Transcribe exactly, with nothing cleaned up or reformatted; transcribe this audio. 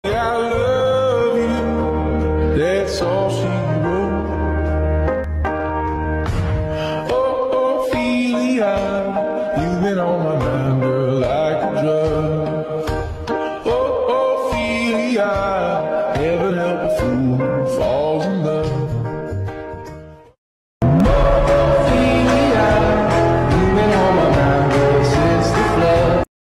I love you, that's all she wrote. Oh, Ophelia, you've been on my mind.